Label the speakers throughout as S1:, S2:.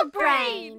S1: Dog Brain.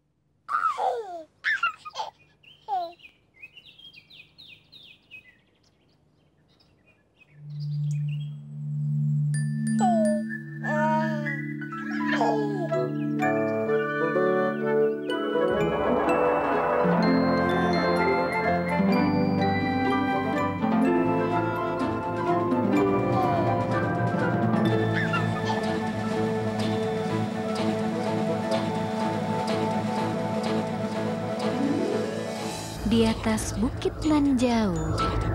S2: Di atas bukit nan jauh,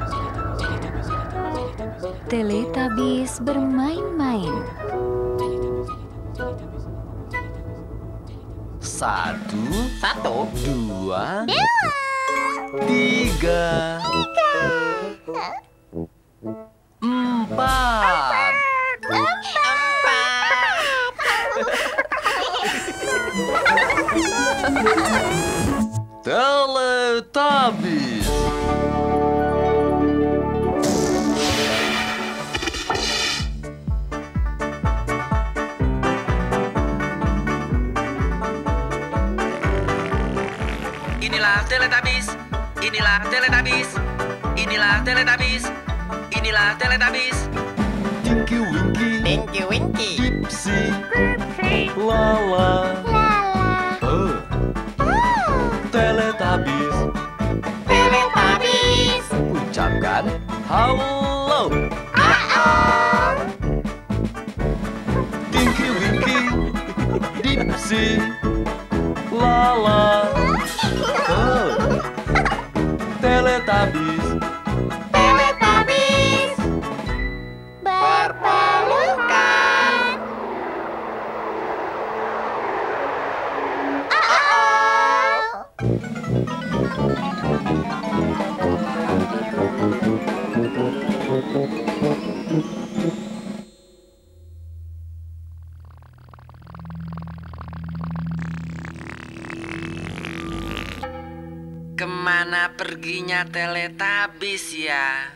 S2: Teletubbies bermain-main.
S3: Satu,
S4: Satu,
S3: dua,
S1: Dua.
S3: tiga, empat. Teletubbies.
S5: Inilah Teletubbies. Inilah Teletubbies. Inilah Teletubbies. Inilah Teletubbies.
S3: Tinky Winky,
S4: Tinky Winky,
S3: Dipsy, Lala, Teletubbies.
S1: Teletubbies.
S3: Ucapkan halo. Tinky Winky, Dipsy, Lala, Teletubbies.
S1: Teletubbies. Berpelukan.
S5: Kemana perginya Teletubbies ya?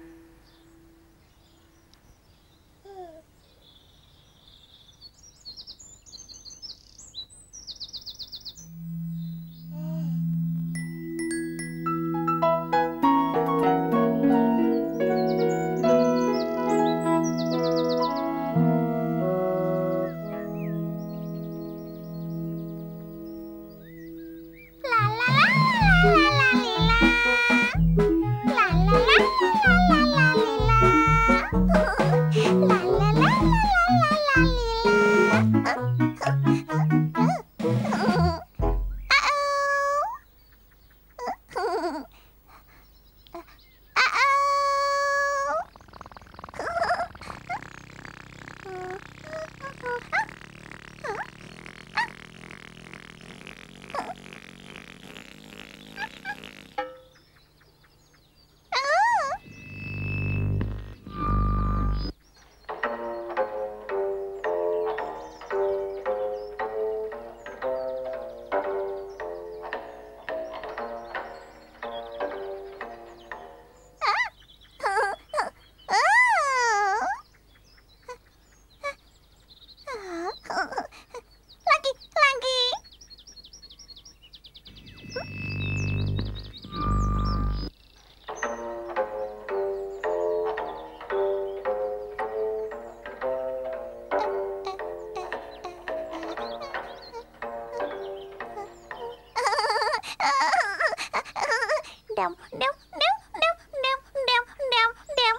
S1: Dam, dam, dam, dam, dam, dam, dam, dam.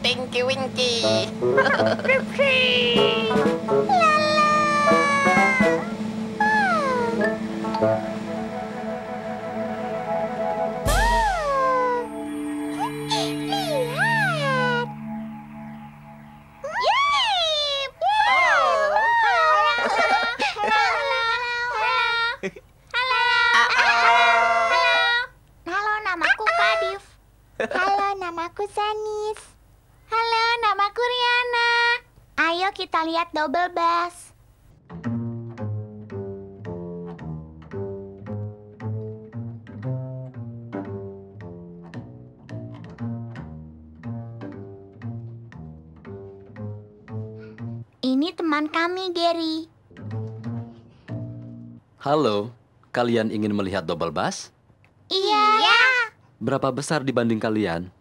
S4: Tinky Winky.
S1: Lihat. Halo, namaku Kadif. Halo, namaku Zanis. Halo, namaku Riana. Ayo kita lihat double bass. Ini teman kami, Gary.
S3: Halo, kalian ingin melihat double bass?
S1: Iya.
S3: Berapa besar dibanding kalian?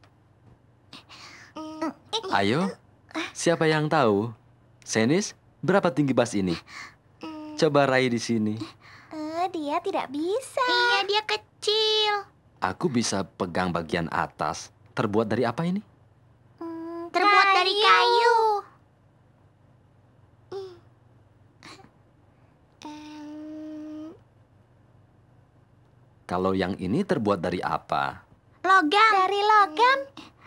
S3: Ayo, siapa yang tahu? Senis, berapa tinggi bass ini? Coba raih di sini.
S1: Dia tidak bisa.
S4: Iya, dia kecil.
S3: Aku bisa pegang bagian atas. Terbuat dari apa ini?
S4: Terbuat dari kayu.
S3: Kalau yang ini terbuat dari apa?
S4: Logam.
S1: Dari logam.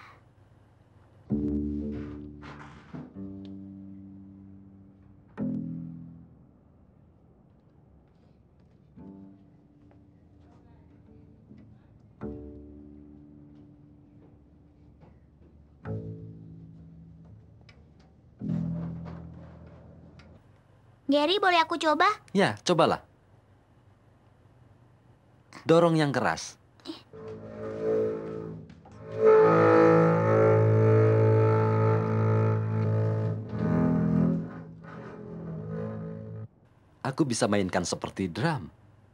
S4: Gary, boleh aku coba?
S3: Ya, cobalah. Dorong yang keras. Aku bisa mainkan seperti drum.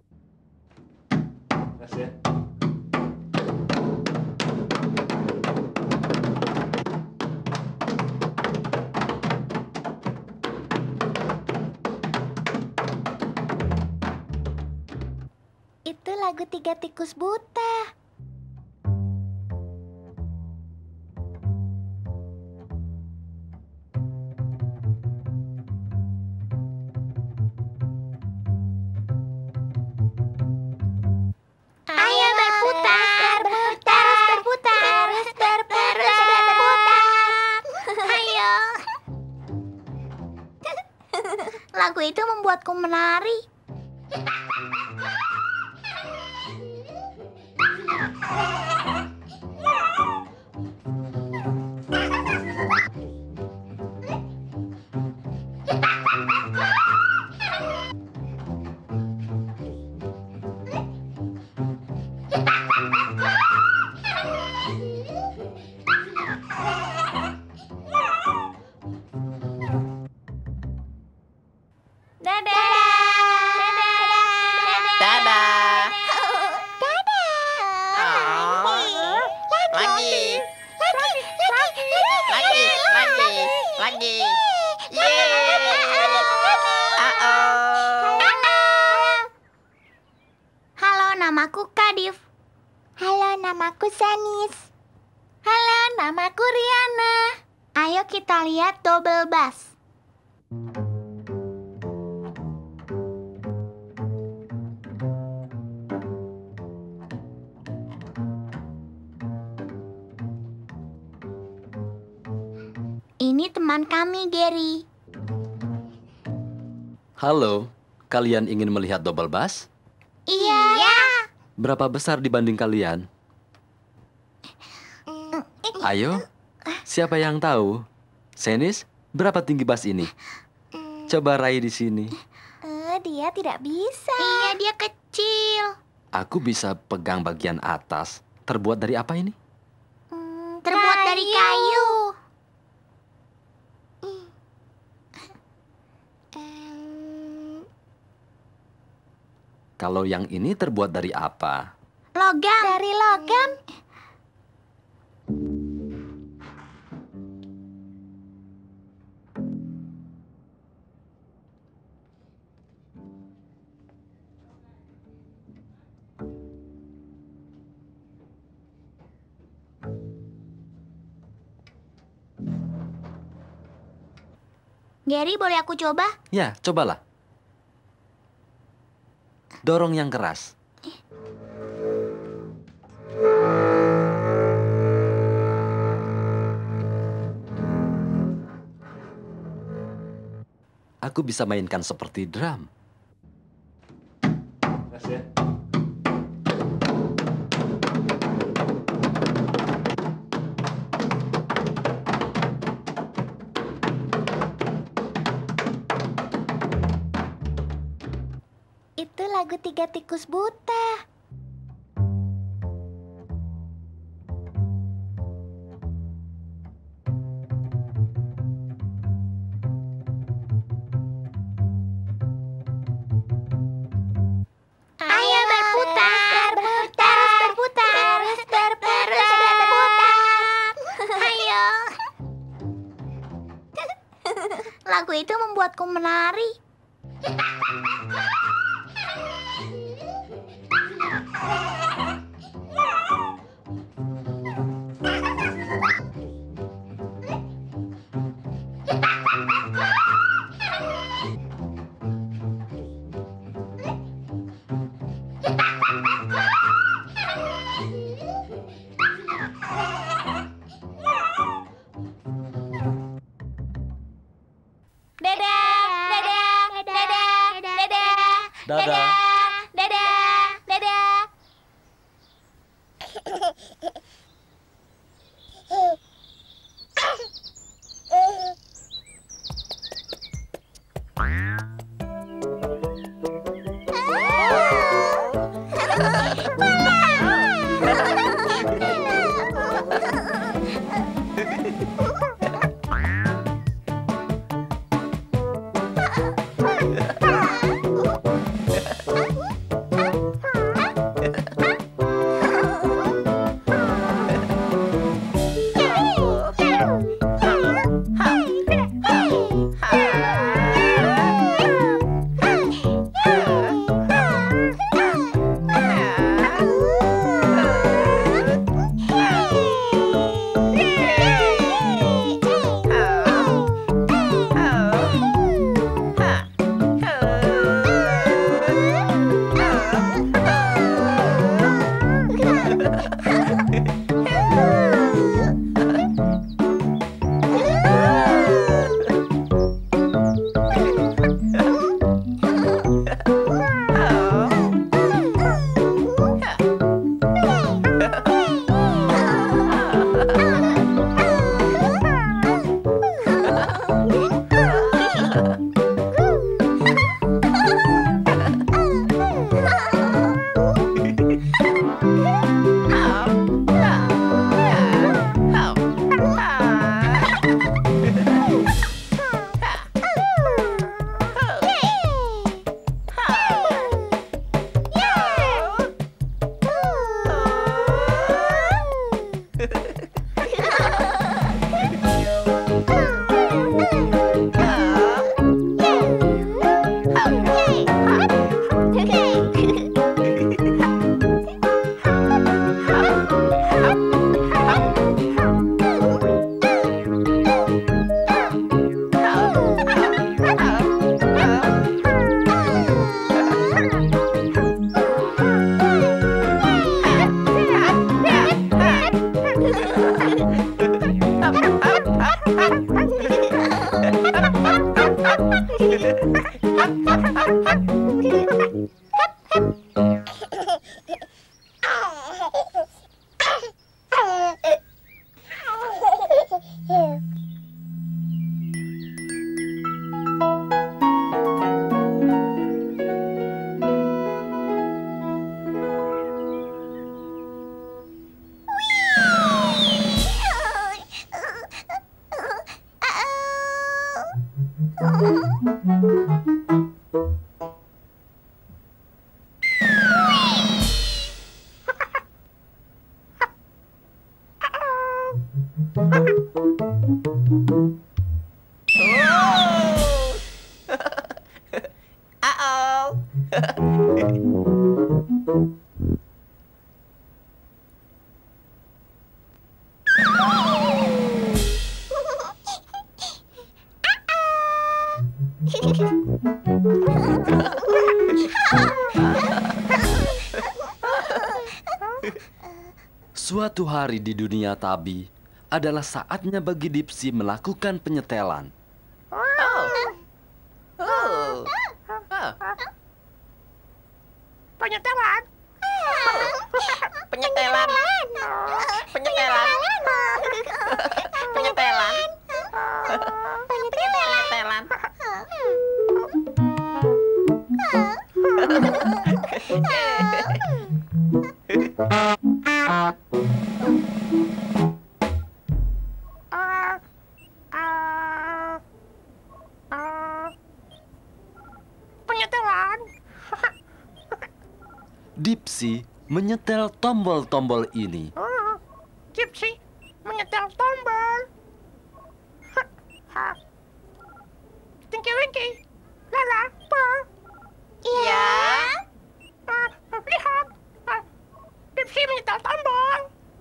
S1: Itu lagu Tiga Tikus Buta.
S4: Ayo berputar, berputar, berputar. Ayo. Lagu itu membuatku menari.
S1: Dadah.
S4: Lagi. Halo, namaku Kadif.
S1: Halo, namaku Zanis. Halo, namaku Riana.
S4: Ayo kita lihat double bass. Ini teman kami, Gary.
S3: Halo, kalian ingin melihat double bass?
S4: Iya.
S3: Berapa besar dibanding kalian? Ayo, siapa yang tahu? Senis, berapa tinggi bass ini? Coba raih di sini.
S1: Dia tidak bisa.
S4: Iya, dia kecil.
S3: Aku bisa pegang bagian atas. Terbuat dari apa ini?
S4: Terbuat dari kayu.
S3: Kalau yang ini terbuat dari apa?
S4: Logam.
S1: Dari logam.
S4: Gary, boleh aku coba?
S3: Ya, cobalah. Dorong yang keras. Aku bisa mainkan seperti drum.
S4: Itu lagu Tiga Tikus Buta. Ayo berputar, terus berputar, terus berputar. Ayo. Lagu itu membuatku menari.
S3: Dadah.
S4: Dadah.
S3: Suatu hari di dunia Tabi adalah saatnya bagi Dipsy melakukan penyetelan.
S5: Penyetelan. Penyetelan. Penyetelan. Penyetelan. Penyetelan. Penyetelan.
S3: Dipsy menyetel tombol-tombol ini.
S5: Dipsy menyetel tombol. Tinky Winky, Lala, Po. Iya. Lihat, Dipsy menyetel tombol.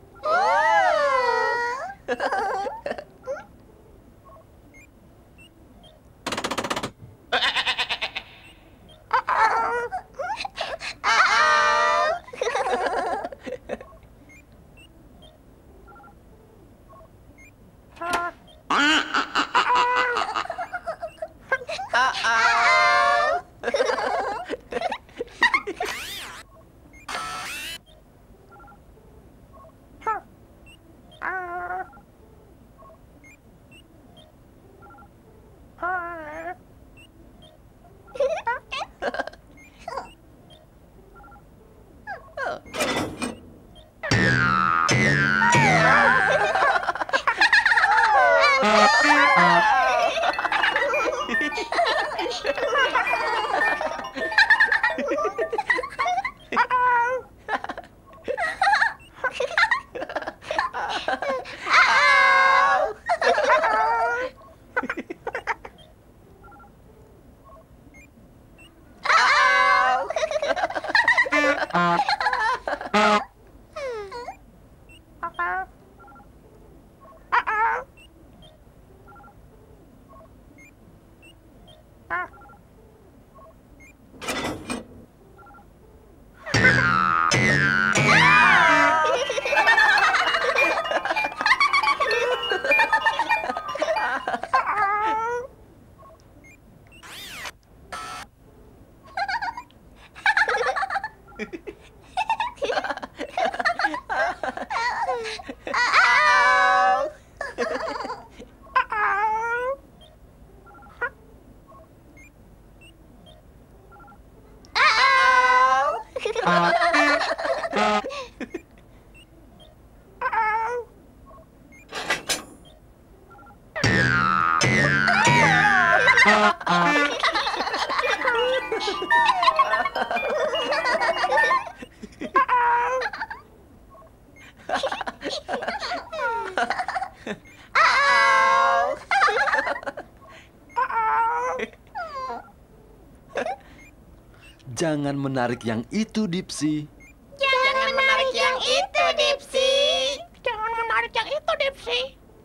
S3: Jangan menarik yang itu, Dipsy.
S5: Jangan menarik yang itu, Dipsy. Jangan menarik yang itu, Dipsy.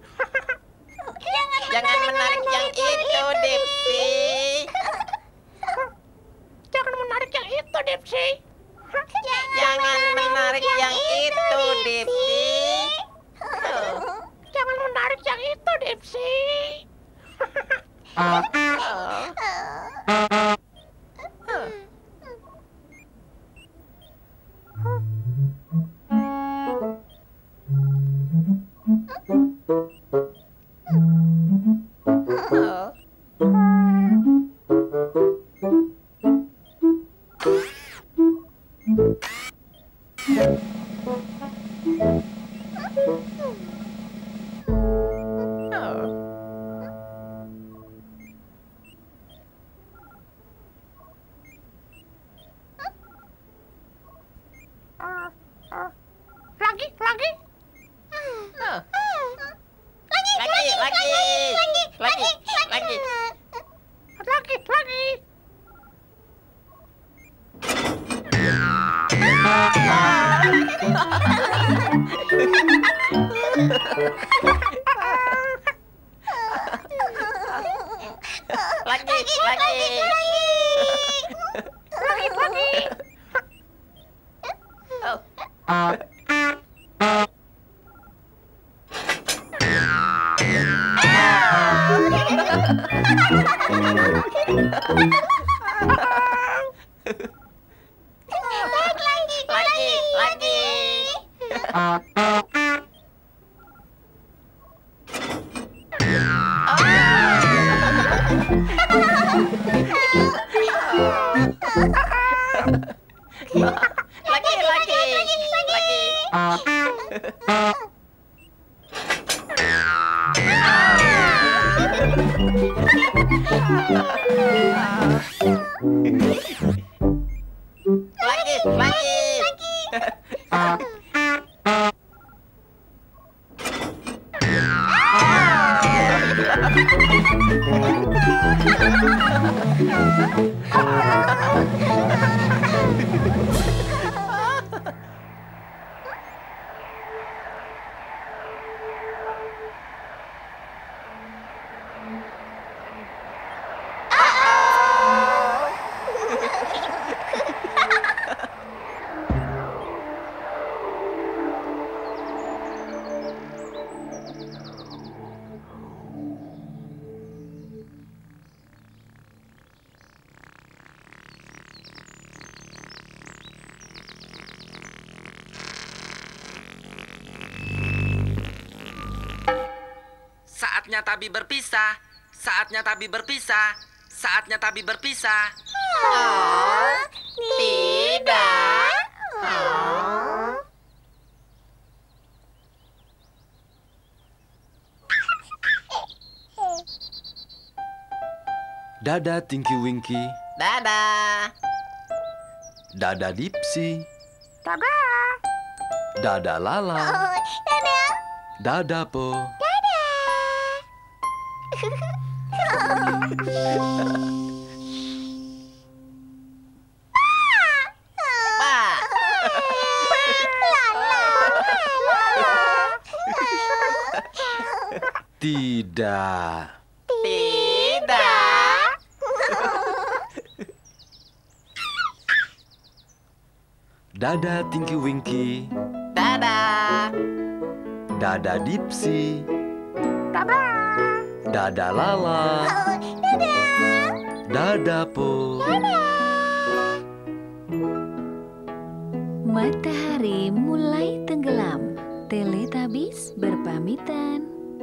S5: Jangan menarik yang itu, Dipsy. Jangan menarik yang itu, Dipsy. Jangan menarik yang itu, Dipsy. Jangan menarik yang itu, Dipsy. Lagi. Lagi.
S3: Saatnya Tabi berpisah. Saatnya Tabi berpisah. Saatnya Tabi berpisah.
S5: Tidak.
S3: Dadah Tinky Winky.
S5: Dadah.
S3: Dadah Dipsy.
S4: Dadah.
S3: Dadah Lala.
S4: Dadah.
S3: Dadah Po.
S5: Pak.
S3: Tidak.
S5: Tidak.
S3: Dadah Tinky Winky.
S5: Dadah.
S3: Dadah Dipsy. Dadah Lala. Dadah Po.
S2: Matahari mulai tenggelam. Teletubbies berpamitan.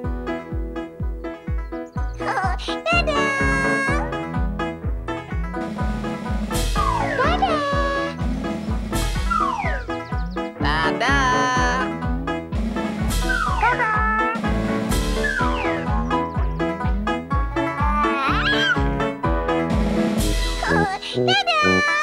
S5: Dadah.
S4: Dadah.